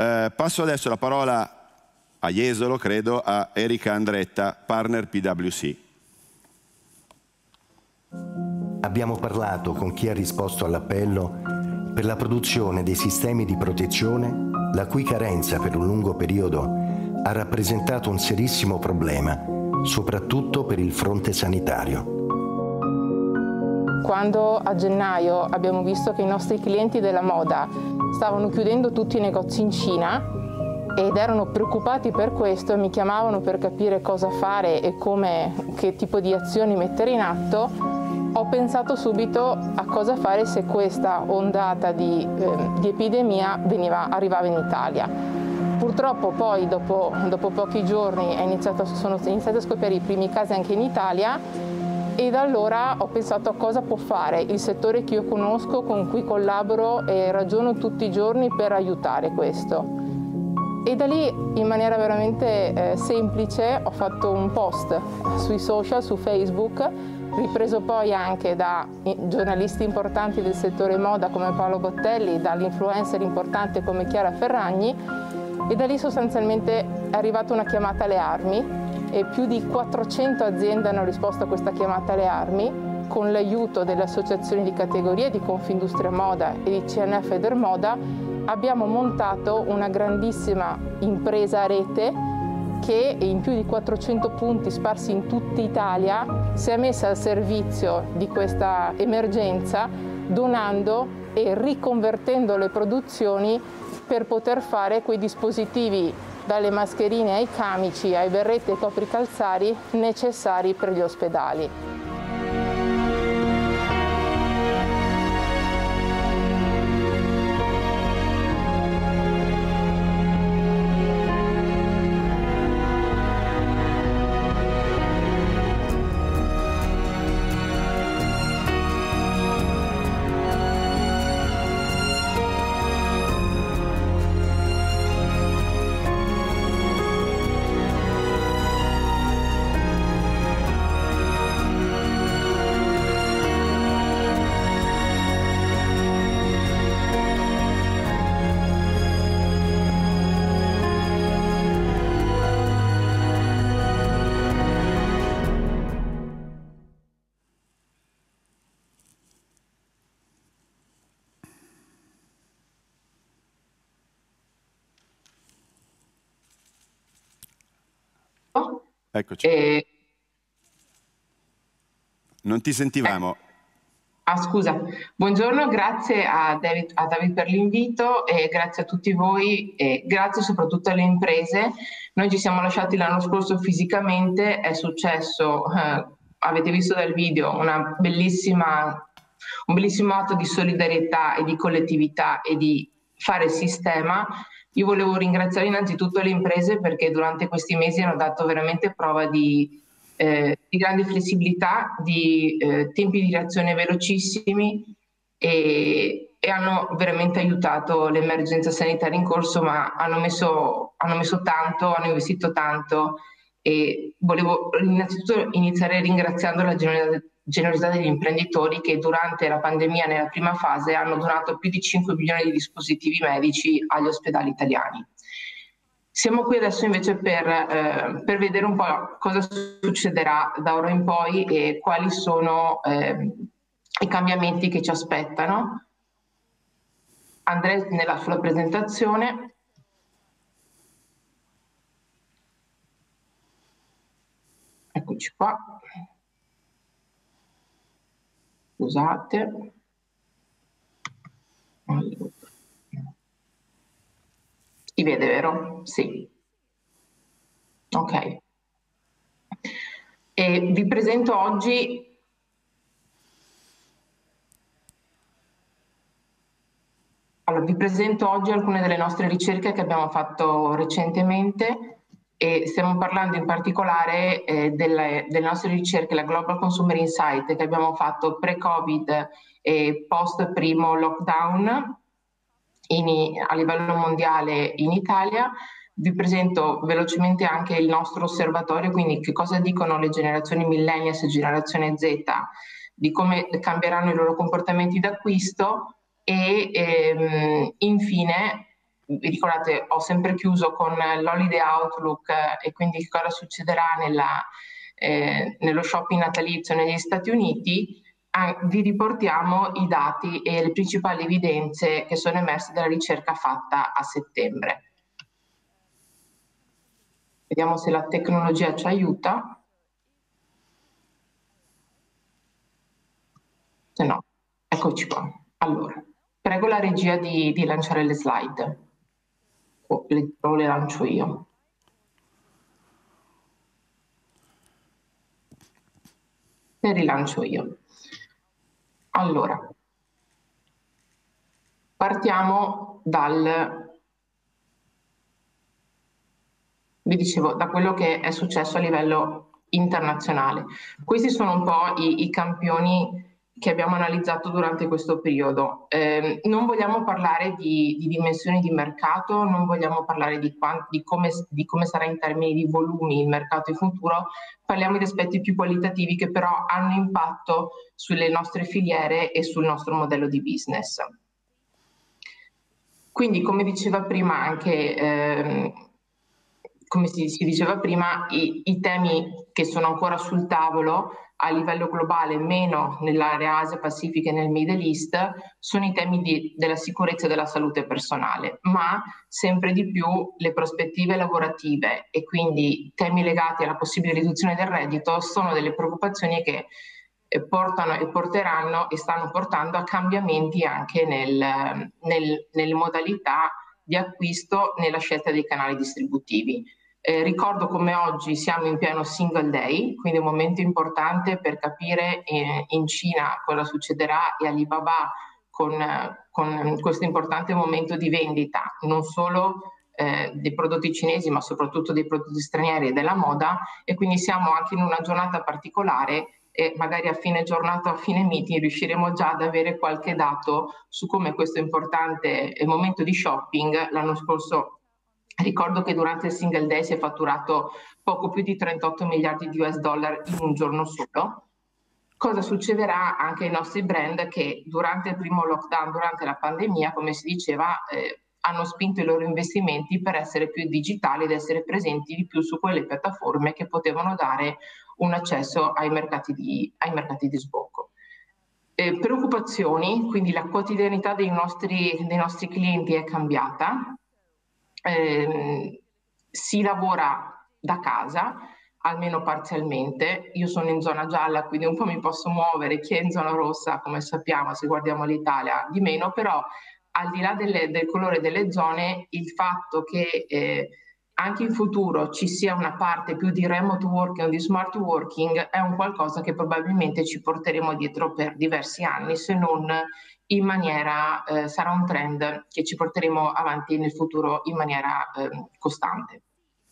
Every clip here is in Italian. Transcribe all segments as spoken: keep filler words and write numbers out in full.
Eh, passo adesso la parola a Jesolo, credo, a Erika Andretta, partner P W C. Abbiamo parlato con chi ha risposto all'appello per la produzione dei sistemi di protezione, la cui carenza per un lungo periodo ha rappresentato un serissimo problema, soprattutto per il fronte sanitario. Quando a gennaio abbiamo visto che i nostri clienti della moda stavano chiudendo tutti i negozi in Cina ed erano preoccupati per questo e mi chiamavano per capire cosa fare e come, che tipo di azioni mettere in atto, ho pensato subito a cosa fare se questa ondata di, eh, di epidemia veniva, arrivava in Italia. Purtroppo poi dopo, dopo pochi giorni è iniziato, sono iniziati a scoppiare i primi casi anche in Italia e da allora ho pensato a cosa può fare il settore che io conosco, con cui collaboro e ragiono tutti i giorni per aiutare questo. E da lì, in maniera veramente eh, semplice, ho fatto un post sui social, su Facebook, ripreso poi anche da giornalisti importanti del settore moda come Paolo Bottelli, dall'influencer importante come Chiara Ferragni, e da lì sostanzialmente è arrivata una chiamata alle armi e più di quattrocento aziende hanno risposto a questa chiamata alle armi con l'aiuto delle associazioni di categoria di Confindustria Moda e di C N F Edermoda. Abbiamo montato una grandissima impresa a rete che in più di quattrocento punti sparsi in tutta Italia si è messa al servizio di questa emergenza, donando e riconvertendo le produzioni per poter fare quei dispositivi, dalle mascherine ai camici, ai berretti e ai copricalzari, necessari per gli ospedali. Eccoci. E... Non ti sentivamo. Eh. Ah, scusa. Buongiorno, grazie a David, a David per l'invito e grazie a tutti voi e grazie soprattutto alle imprese. Noi ci siamo lasciati l'anno scorso fisicamente, è successo, eh, avete visto dal video, una bellissima, un bellissimo atto di solidarietà e di collettività e di fare sistema. Io volevo ringraziare innanzitutto le imprese perché durante questi mesi hanno dato veramente prova di, eh, di grande flessibilità, di eh, tempi di reazione velocissimi e, e hanno veramente aiutato l'emergenza sanitaria in corso, ma hanno messo, hanno messo tanto, hanno investito tanto e volevo innanzitutto iniziare ringraziando la generosità generosità degli imprenditori che durante la pandemia, nella prima fase, hanno donato più di cinque milioni di dispositivi medici agli ospedali italiani. Siamo qui adesso invece per, eh, per vedere un po' cosa succederà da ora in poi e quali sono eh, i cambiamenti che ci aspettano. Andrei nella sua presentazione. Eccoci qua. Scusate. Allora. Si vede, vero? Sì. Ok. E vi presento oggi allora, vi presento oggi alcune delle nostre ricerche che abbiamo fatto recentemente e stiamo parlando in particolare eh, delle, delle nostre ricerche, la Global Consumer Insight che abbiamo fatto pre-Covid e post primo lockdown in, a livello mondiale in Italia. Vi presento velocemente anche il nostro osservatorio, quindi che cosa dicono le generazioni millennials e generazione Z, di come cambieranno i loro comportamenti d'acquisto e ehm, infine vi ricordate, ho sempre chiuso con l'holiday outlook eh, e quindi cosa succederà nella, eh, nello shopping natalizio negli Stati Uniti. Eh, vi riportiamo i dati e le principali evidenze che sono emerse dalla ricerca fatta a settembre. Vediamo se la tecnologia ci aiuta. Se no, eccoci qua. Allora, prego la regia di, di lanciare le slide. O le, o le lancio io. Le rilancio io. Allora, partiamo dal... Vi dicevo, da quello che è successo a livello internazionale. Questi sono un po' i, i campioni che abbiamo analizzato durante questo periodo. Eh, non vogliamo parlare di, di dimensioni di mercato, non vogliamo parlare di, di, come, di come sarà in termini di volumi il mercato in futuro, parliamo di aspetti più qualitativi che però hanno impatto sulle nostre filiere e sul nostro modello di business. Quindi, come diceva prima anche... Eh, come si, si diceva prima, i, i temi che sono ancora sul tavolo a livello globale, meno nell'area Asia-Pacifica e nel Middle East, sono i temi di, della sicurezza e della salute personale, ma sempre di più le prospettive lavorative e quindi temi legati alla possibile riduzione del reddito sono delle preoccupazioni che eh, portano e porteranno e stanno portando a cambiamenti anche nel, nel, nelle modalità di acquisto, nella scelta dei canali distributivi. Eh, ricordo come oggi siamo in pieno single day, quindi un momento importante per capire eh, in Cina cosa succederà e Alibaba con, con questo importante momento di vendita, non solo eh, dei prodotti cinesi ma soprattutto dei prodotti stranieri e della moda, e quindi siamo anche in una giornata particolare e magari a fine giornata o a fine meeting riusciremo già ad avere qualche dato su come questo importante momento di shopping. L'anno scorso ricordo che durante il single day si è fatturato poco più di trentotto miliardi di U S dollar in un giorno solo. Cosa succederà anche ai nostri brand che durante il primo lockdown, durante la pandemia, come si diceva, eh, hanno spinto i loro investimenti per essere più digitali ed essere presenti di più su quelle piattaforme che potevano dare un accesso ai mercati di, ai mercati di sbocco. Eh, preoccupazioni, quindi la quotidianità dei nostri, dei nostri clienti è cambiata. Eh, si lavora da casa, almeno parzialmente. Io sono in zona gialla, quindi un po' mi posso muovere. Chi è in zona rossa, come sappiamo, se guardiamo l'Italia, di meno, però al di là delle, del colore delle zone, il fatto che eh, anche in futuro ci sia una parte più di remote working o di smart working è un qualcosa che probabilmente ci porteremo dietro per diversi anni, se non in maniera, eh, sarà un trend che ci porteremo avanti nel futuro in maniera eh, costante.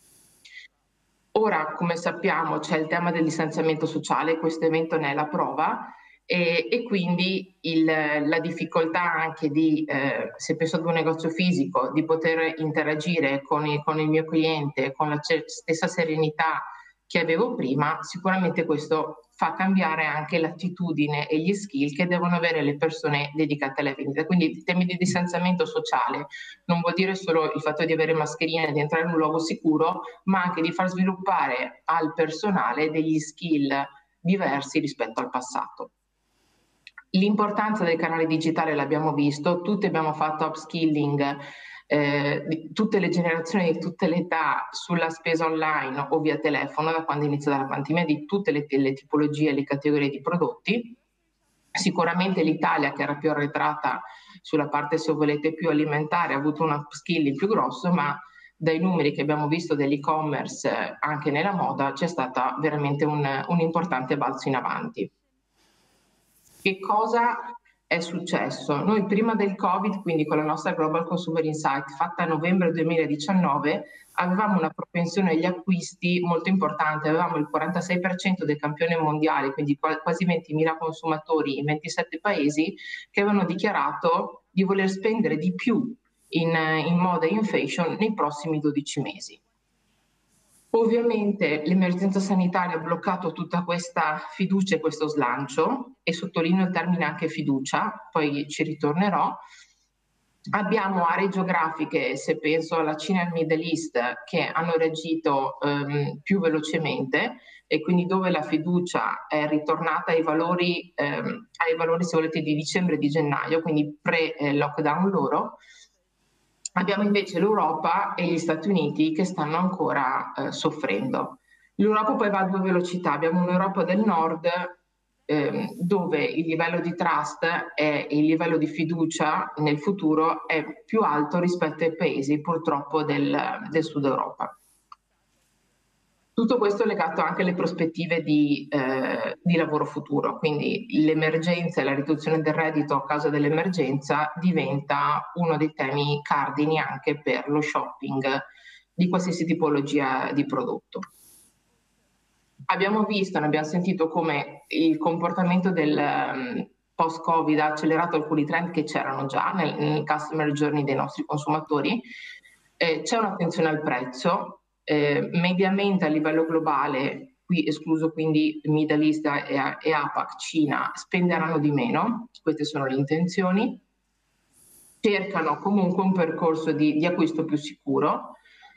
Ora, come sappiamo, c'è il tema del distanziamento sociale, questo evento ne è la prova, e, e quindi il, la difficoltà anche di, eh, se penso ad un negozio fisico, di poter interagire con il, con il mio cliente con la stessa serenità che avevo prima, sicuramente questo fa cambiare anche l'attitudine e gli skill che devono avere le persone dedicate alla vendita. Quindi i temi di distanziamento sociale non vuol dire solo il fatto di avere mascherine e di entrare in un luogo sicuro, ma anche di far sviluppare al personale degli skill diversi rispetto al passato. L'importanza del canale digitale l'abbiamo visto, tutti abbiamo fatto upskilling, eh, di tutte le generazioni di tutte le età sulla spesa online o via telefono da quando è iniziata la pandemia, di tutte le, le tipologie e le categorie di prodotti. Sicuramente l'Italia, che era più arretrata sulla parte, se volete, più alimentare, ha avuto un upskilling più grosso, ma dai numeri che abbiamo visto dell'e-commerce eh, anche nella moda c'è stata veramente un, un importante balzo in avanti. Che cosa è successo? Noi prima del Covid, quindi con la nostra Global Consumer Insight fatta a novembre duemiladiciannove, avevamo una propensione agli acquisti molto importante, avevamo il quarantasei per cento del campione mondiale, quindi quasi ventimila consumatori in ventisette paesi che avevano dichiarato di voler spendere di più in, in moda e in fashion nei prossimi dodici mesi. Ovviamente l'emergenza sanitaria ha bloccato tutta questa fiducia e questo slancio, e sottolineo il termine anche fiducia, poi ci ritornerò, Abbiamo aree geografiche, se penso alla Cina e al Middle East, che hanno reagito um, più velocemente, e quindi dove la fiducia è ritornata ai valori, um, ai valori se volete di dicembre e di gennaio, quindi pre-lockdown loro. Abbiamo invece l'Europa e gli Stati Uniti che stanno ancora uh, soffrendo. L'Europa poi va a due velocità, abbiamo un'Europa del Nord eh, dove il livello di trust e il livello di fiducia nel futuro è più alto rispetto ai paesi purtroppo del, del Sud Europa. Tutto questo è legato anche alle prospettive di, eh, di lavoro futuro, quindi l'emergenza e la riduzione del reddito a causa dell'emergenza diventa uno dei temi cardini anche per lo shopping di qualsiasi tipologia di prodotto. Abbiamo visto, ne abbiamo sentito come il comportamento del um, post-Covid ha accelerato alcuni trend che c'erano già nel, nel customer journey dei nostri consumatori. Eh, c'è un'attenzione al prezzo, eh, mediamente a livello globale, qui escluso quindi Middle East e, e APAC, Cina, spenderanno di meno, queste sono le intenzioni, cercano comunque un percorso di, di acquisto più sicuro,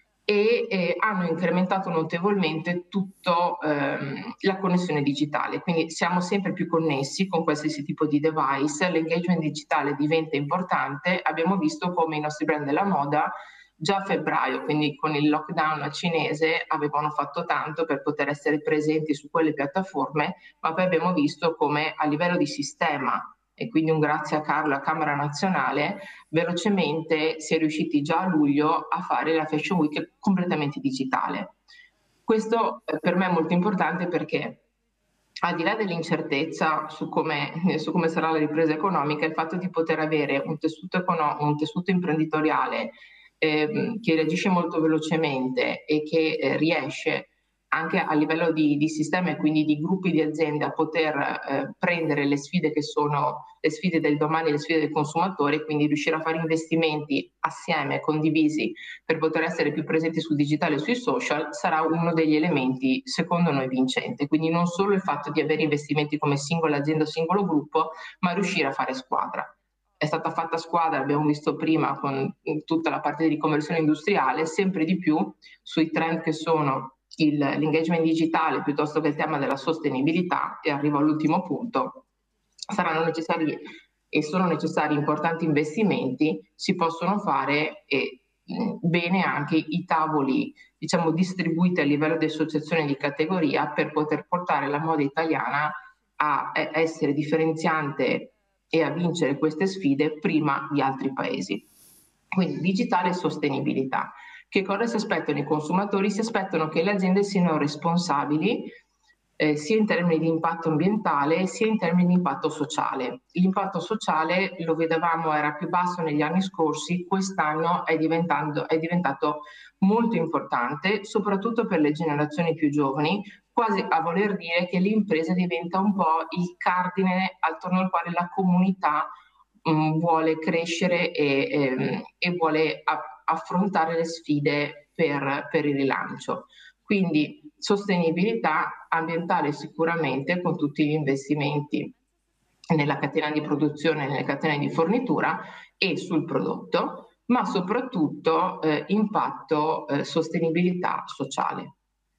e eh, hanno incrementato notevolmente tutta ehm, la connessione digitale, quindi siamo sempre più connessi con qualsiasi tipo di device, l'engagement digitale diventa importante. Abbiamo visto come i nostri brand della moda già a febbraio, quindi con il lockdown cinese, avevano fatto tanto per poter essere presenti su quelle piattaforme, ma poi abbiamo visto come a livello di sistema, e quindi un grazie a Carlo, a Camera Nazionale, velocemente si è riusciti già a luglio a fare la Fashion Week completamente digitale. Questo per me è molto importante perché al di là dell'incertezza su come, su come sarà la ripresa economica, il fatto di poter avere un tessuto, economico, un tessuto imprenditoriale eh, che reagisce molto velocemente e che eh, riesce anche a livello di, di sistema e quindi di gruppi di aziende a poter eh, prendere le sfide che sono le sfide del domani, le sfide del consumatore, quindi riuscire a fare investimenti assieme, condivisi, per poter essere più presenti sul digitale e sui social, sarà uno degli elementi secondo noi vincente. Quindi non solo il fatto di avere investimenti come singola azienda o singolo gruppo, ma riuscire a fare squadra. È stata fatta squadra, abbiamo visto prima con tutta la parte di riconversione industriale, sempre di più sui trend che sono l'engagement digitale piuttosto che il tema della sostenibilità, e arrivo all'ultimo punto. Saranno necessari e sono necessari importanti investimenti, si possono fare e mh, bene anche i tavoli, diciamo, distribuiti a livello di associazioni di categoria per poter portare la moda italiana a, a essere differenziante e a vincere queste sfide prima di altri paesi. Quindi digitale e sostenibilità. Che cosa si aspettano i consumatori? Si aspettano che le aziende siano responsabili eh, sia in termini di impatto ambientale sia in termini di impatto sociale. L'impatto sociale, lo vedevamo, era più basso negli anni scorsi, quest'anno è, è diventato molto importante, soprattutto per le generazioni più giovani, quasi a voler dire che l'impresa diventa un po' il cardine attorno al quale la comunità mh, vuole crescere e, e, e vuole a, affrontare le sfide per, per il rilancio. Quindi sostenibilità ambientale sicuramente, con tutti gli investimenti nella catena di produzione, nelle catene di fornitura e sul prodotto, ma soprattutto eh, impatto, eh, sostenibilità sociale.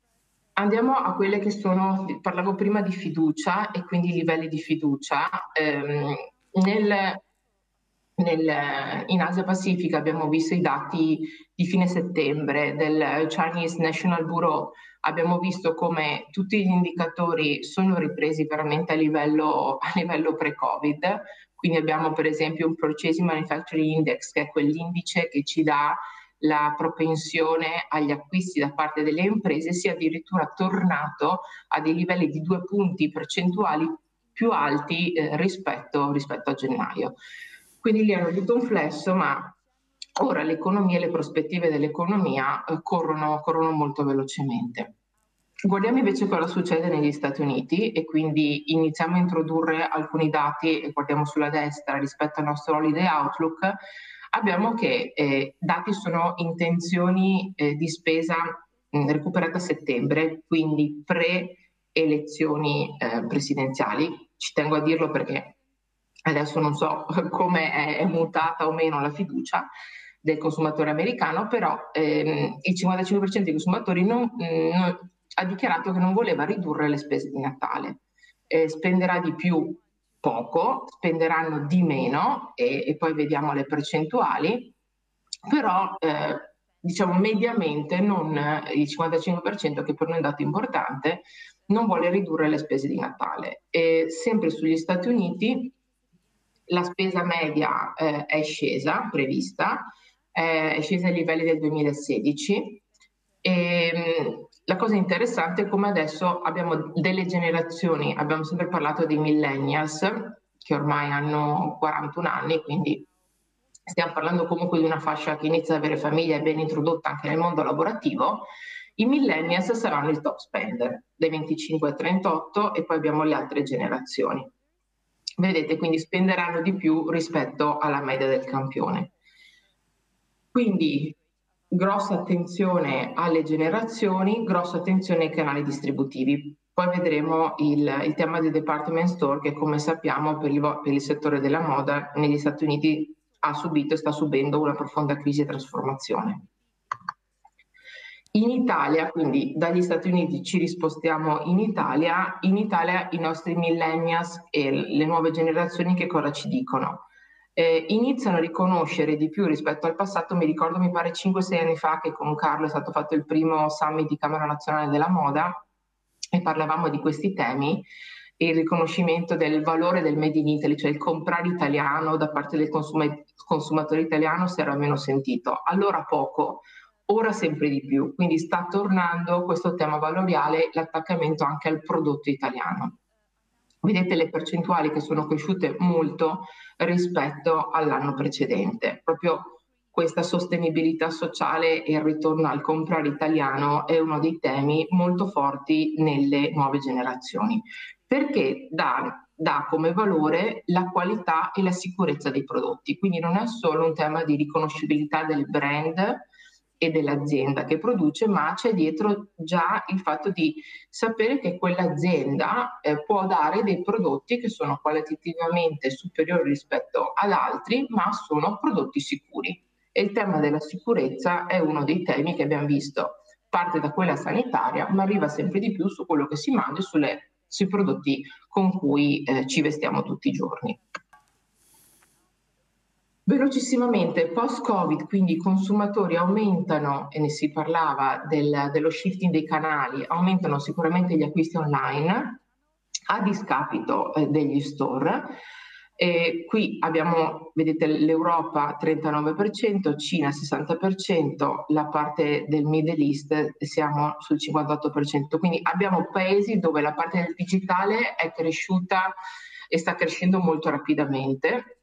Andiamo a quelle che sono, parlavo prima di fiducia e quindi livelli di fiducia. Ehm, nel, nel, in Asia Pacifica abbiamo visto i dati di fine settembre del Chinese National Bureau, abbiamo visto come tutti gli indicatori sono ripresi veramente a livello, a livello pre-Covid, quindi abbiamo per esempio un Purchasing Manufacturing Index, che è quell'indice che ci dà la propensione agli acquisti da parte delle imprese, sia addirittura tornato a dei livelli di due punti percentuali più alti eh, rispetto, rispetto a gennaio. Quindi lì hanno avuto un flash, ma ora l'economia e le prospettive dell'economia eh, corrono, corrono molto velocemente. Guardiamo invece cosa succede negli Stati Uniti e quindi iniziamo a introdurre alcuni dati e guardiamo sulla destra rispetto al nostro holiday outlook. Abbiamo che eh, dati sono intenzioni eh, di spesa mh, recuperate a settembre, quindi pre-elezioni eh, presidenziali. Ci tengo a dirlo perché adesso non so come è, è mutata o meno la fiducia del consumatore americano, però ehm, il cinquantacinque per cento dei consumatori non, non, ha dichiarato che non voleva ridurre le spese di Natale. Eh, spenderà di più poco, spenderanno di meno e, e poi vediamo le percentuali, però eh, diciamo mediamente non, il cinquantacinque per cento, che per noi è un dato importante, non vuole ridurre le spese di Natale. E sempre sugli Stati Uniti la spesa media eh, è scesa, prevista, eh, è scesa ai livelli del duemilasedici. E, mh, la cosa interessante è come adesso abbiamo delle generazioni, abbiamo sempre parlato dei millennials, che ormai hanno quarantuno anni, quindi stiamo parlando comunque di una fascia che inizia ad avere famiglia e ben introdotta anche nel mondo lavorativo. I millennials saranno il top spender dai venticinque ai trentotto e poi abbiamo le altre generazioni. Vedete, quindi spenderanno di più rispetto alla media del campione. Quindi grossa attenzione alle generazioni, grossa attenzione ai canali distributivi. Poi vedremo il, il tema dei department store che, come sappiamo, per il, per il settore della moda negli Stati Uniti ha subito e sta subendo una profonda crisi e trasformazione. In Italia, quindi dagli Stati Uniti ci rispostiamo in Italia, in Italia i nostri millennials e le nuove generazioni che cosa ci dicono? Eh, iniziano a riconoscere di più rispetto al passato. Mi ricordo, mi pare cinque sei anni fa, che con Carlo è stato fatto il primo summit di Camera Nazionale della Moda e parlavamo di questi temi, il riconoscimento del valore del Made in Italy, cioè il comprare italiano da parte del consum- consumatore italiano, si era meno sentito. Allora poco, ora sempre di più, quindi sta tornando questo tema valoriale, l'attaccamento anche al prodotto italiano. Vedete le percentuali che sono cresciute molto rispetto all'anno precedente. Proprio questa sostenibilità sociale e il ritorno al comprare italiano è uno dei temi molto forti nelle nuove generazioni, perché dà, dà come valore la qualità e la sicurezza dei prodotti. Quindi non è solo un tema di riconoscibilità del brand e dell'azienda che produce, ma c'è dietro già il fatto di sapere che quell'azienda eh, può dare dei prodotti che sono qualitativamente superiori rispetto ad altri, ma sono prodotti sicuri. E il tema della sicurezza è uno dei temi che abbiamo visto, parte da quella sanitaria, ma arriva sempre di più su quello che si mangia e sulle, sui prodotti con cui eh, ci vestiamo tutti i giorni. Velocissimamente, post-Covid, quindi i consumatori aumentano, e ne si parlava del, dello shifting dei canali, aumentano sicuramente gli acquisti online a discapito eh, degli store. E qui abbiamo, vedete, l'Europa trentanove per cento, Cina sessanta per cento, la parte del Middle East siamo sul cinquantotto per cento, quindi abbiamo paesi dove la parte del digitale è cresciuta e sta crescendo molto rapidamente.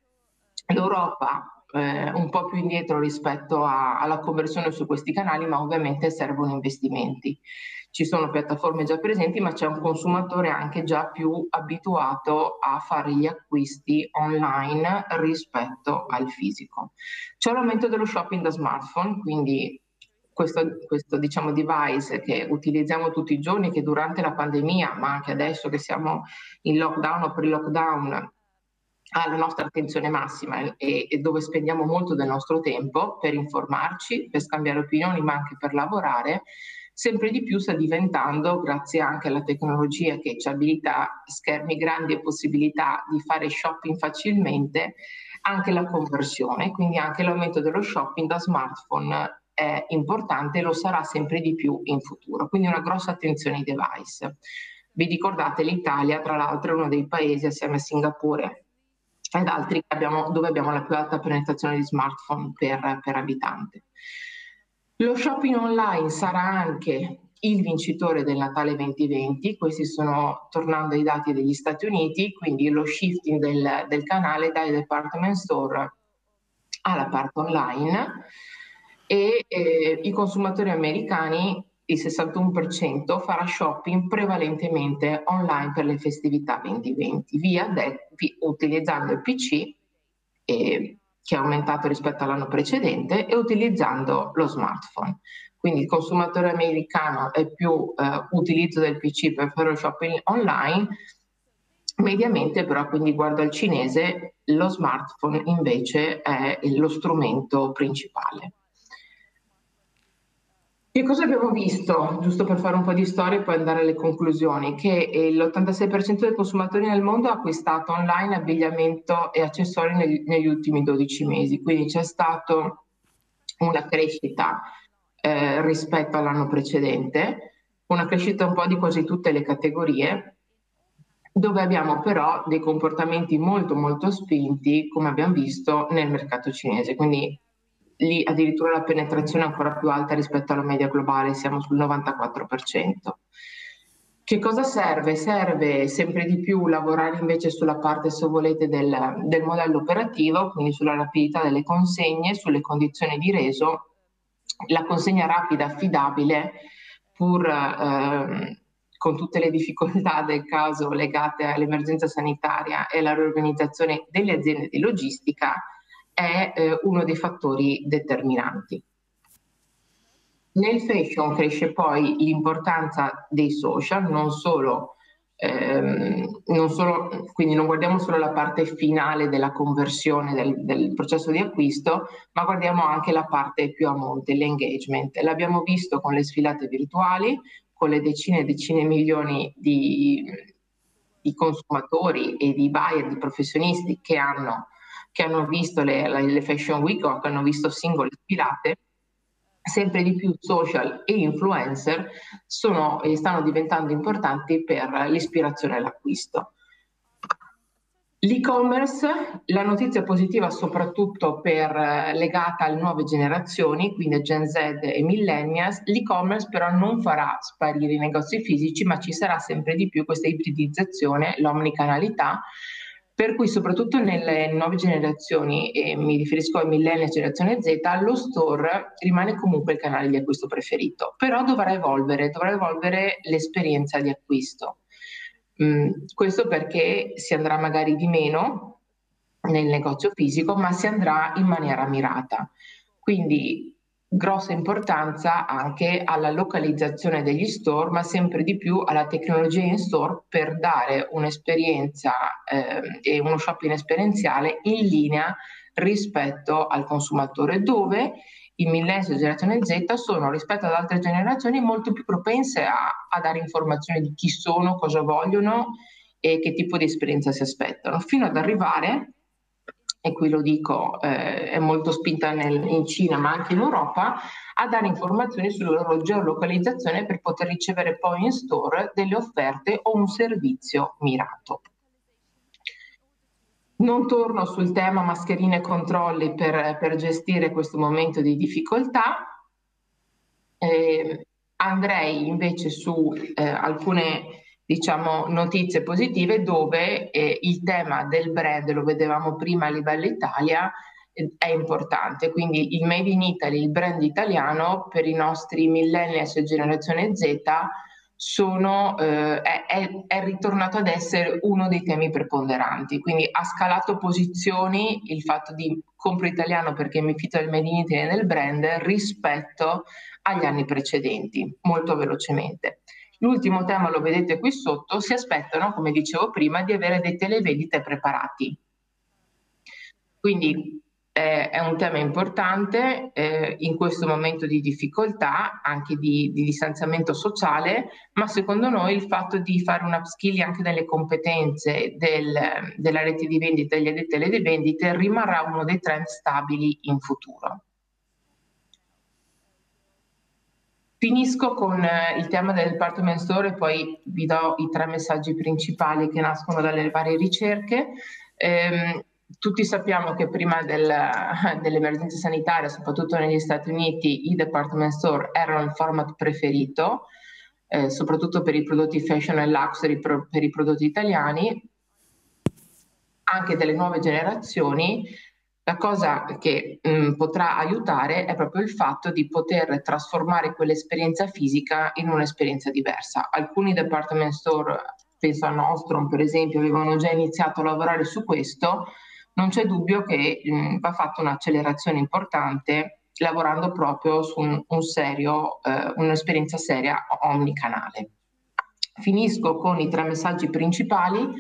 L'Europa eh, un po' più indietro rispetto a, alla conversione su questi canali, ma ovviamente servono investimenti. Ci sono piattaforme già presenti, ma c'è un consumatore anche già più abituato a fare gli acquisti online rispetto al fisico. C'è l'aumento dello shopping da smartphone, quindi questo, questo diciamo device che utilizziamo tutti i giorni, che durante la pandemia, ma anche adesso che siamo in lockdown o pre-lockdown, ha la nostra attenzione massima e, e dove spendiamo molto del nostro tempo per informarci, per scambiare opinioni, ma anche per lavorare, sempre di più sta diventando, grazie anche alla tecnologia che ci abilita schermi grandi e possibilità di fare shopping facilmente, anche la conversione, quindi anche l'aumento dello shopping da smartphone è importante e lo sarà sempre di più in futuro, quindi una grossa attenzione ai device. Vi ricordate, l'Italia tra l'altro è uno dei paesi assieme a Singapore ed altri abbiamo, dove abbiamo la più alta penetrazione di smartphone per, per abitante. Lo shopping online sarà anche il vincitore del Natale duemilaventi, questi sono, tornando ai dati degli Stati Uniti, quindi lo shifting del, del canale dai department store alla parte online, e eh, i consumatori americani, il sessantuno per cento, farà shopping prevalentemente online per le festività duemilaventi, via de- utilizzando il P C, eh, che è aumentato rispetto all'anno precedente, e utilizzando lo smartphone. Quindi il consumatore americano è più eh, utilizzo del P C per fare lo shopping online, Mediamente però, quindi guardo al cinese, lo smartphone invece è lo strumento principale. Che cosa abbiamo visto? Giusto per fare un po' di storia e poi andare alle conclusioni, che l'ottantasei per cento dei consumatori nel mondo ha acquistato online abbigliamento e accessori negli, negli ultimi dodici mesi, quindi c'è stata una crescita eh, rispetto all'anno precedente, una crescita un po' di quasi tutte le categorie, dove abbiamo però dei comportamenti molto molto spinti, come abbiamo visto, nel mercato cinese, quindi lì addirittura la penetrazione è ancora più alta rispetto alla media globale, siamo sul novantaquattro per cento. Che cosa serve? Serve sempre di più lavorare invece sulla parte, se volete, del, del modello operativo, quindi sulla rapidità delle consegne, sulle condizioni di reso, la consegna rapida, affidabile, pur eh, con tutte le difficoltà del caso legate all'emergenza sanitaria e alla riorganizzazione delle aziende di logistica, è eh, uno dei fattori determinanti. Nel fashion cresce poi l'importanza dei social, non solo, ehm, non solo, quindi non guardiamo solo la parte finale della conversione del, del processo di acquisto, ma guardiamo anche la parte più a monte, l'engagement. L'abbiamo visto con le sfilate virtuali, con le decine e decine di milioni di, di consumatori e di buyer, di professionisti che hanno che hanno visto le, le Fashion Week o che hanno visto singole sfilate. Sempre di più social e influencer sono e stanno diventando importanti per l'ispirazione all'acquisto. L'e-commerce, la notizia positiva soprattutto per, legata alle nuove generazioni, quindi Gen Z e Millennials. L'e-commerce però non farà sparire i negozi fisici, ma ci sarà sempre di più questa ibridizzazione, l'omnicanalità, per cui soprattutto nelle nuove generazioni, e mi riferisco ai millennial e generazione Z, lo store rimane comunque il canale di acquisto preferito, però dovrà evolvere, dovrà evolvere l'esperienza di acquisto. Mm, questo perché si andrà magari di meno nel negozio fisico, ma si andrà in maniera mirata. Quindi grossa importanza anche alla localizzazione degli store, ma sempre di più alla tecnologia in store per dare un'esperienza eh, e uno shopping esperienziale in linea rispetto al consumatore, dove i millennials e generazione Z sono, rispetto ad altre generazioni, molto più propense a, a dare informazioni di chi sono, cosa vogliono e che tipo di esperienza si aspettano, fino ad arrivare, e qui lo dico, eh, è molto spinta nel, in Cina ma anche in Europa, a dare informazioni sulla loro geolocalizzazione per poter ricevere poi in store delle offerte o un servizio mirato. Non torno sul tema mascherine e controlli per, per gestire questo momento di difficoltà, eh, andrei invece su eh, alcune diciamo notizie positive, dove eh, il tema del brand, lo vedevamo prima a livello Italia, eh, è importante, quindi il Made in Italy, il brand italiano per i nostri millennials e generazione Z sono, eh, è, è, è ritornato ad essere uno dei temi preponderanti, quindi ha scalato posizioni il fatto di compro italiano perché mi fido del Made in Italy nel brand rispetto agli anni precedenti, molto velocemente. L'ultimo tema lo vedete qui sotto, si aspettano, come dicevo prima, di avere dei televendite preparati. Quindi eh, è un tema importante eh, in questo momento di difficoltà, anche di, di distanziamento sociale, ma secondo noi il fatto di fare un upskilling anche delle competenze del, della rete di vendita e degli addetti alle vendite rimarrà uno dei trend stabili in futuro. Finisco con eh, il tema del department store e poi vi do i tre messaggi principali che nascono dalle varie ricerche. Ehm, tutti sappiamo che prima del, dell'emergenza sanitaria, soprattutto negli Stati Uniti, i department store erano il format preferito, eh, soprattutto per i prodotti fashion e luxury, pro, per i prodotti italiani, anche delle nuove generazioni. La cosa che mh, potrà aiutare è proprio il fatto di poter trasformare quell'esperienza fisica in un'esperienza diversa. Alcuni department store, penso a Nordstrom per esempio, avevano già iniziato a lavorare su questo. Non c'è dubbio che mh, va fatta un'accelerazione importante lavorando proprio su un, un serio, eh, un'esperienza seria omnicanale. Finisco con i tre messaggi principali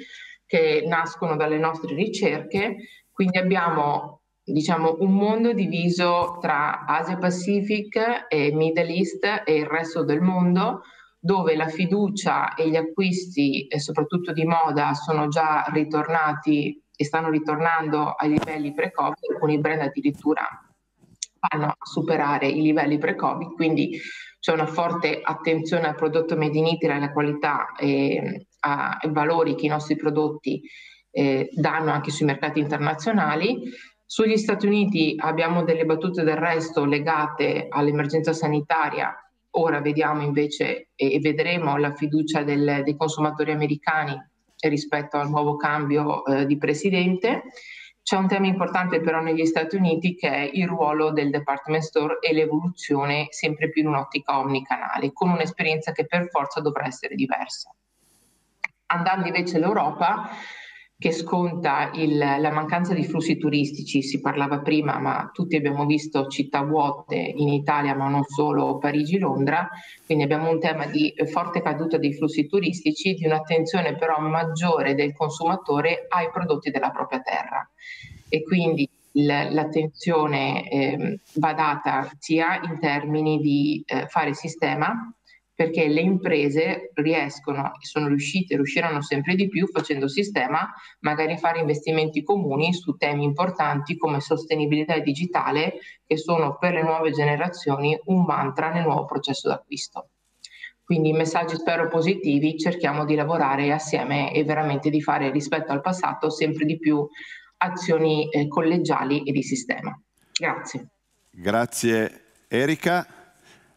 che nascono dalle nostre ricerche, quindi abbiamo diciamo un mondo diviso tra Asia Pacific e Middle East e il resto del mondo, dove la fiducia e gli acquisti, e soprattutto di moda, sono già ritornati e stanno ritornando ai livelli pre-Covid, alcuni brand addirittura vanno a superare i livelli pre-Covid, quindi c'è una forte attenzione al prodotto made in Italy, alla qualità e ai valori che i nostri prodotti eh, danno anche sui mercati internazionali. Sugli Stati Uniti abbiamo delle battute d'arresto legate all'emergenza sanitaria. Ora vediamo invece e vedremo la fiducia del, dei consumatori americani rispetto al nuovo cambio eh, di presidente. C'è un tema importante però negli Stati Uniti, che è il ruolo del department store e l'evoluzione sempre più in un'ottica omnicanale, con un'esperienza che per forza dovrà essere diversa. Andando invece all'Europa, che sconta il, la mancanza di flussi turistici, si parlava prima, ma tutti abbiamo visto città vuote in Italia, ma non solo, Parigi, Londra, quindi abbiamo un tema di forte caduta dei flussi turistici, di un'attenzione però maggiore del consumatore ai prodotti della propria terra. E quindi l'attenzione eh, va data sia in termini di eh, fare sistema, perché le imprese riescono e sono riuscite, riusciranno sempre di più facendo sistema, magari fare investimenti comuni su temi importanti come sostenibilità e digitale, che sono per le nuove generazioni un mantra nel nuovo processo d'acquisto. Quindi messaggi spero positivi, cerchiamo di lavorare assieme e veramente di fare rispetto al passato sempre di più azioni eh, collegiali e di sistema. Grazie. Grazie Erika.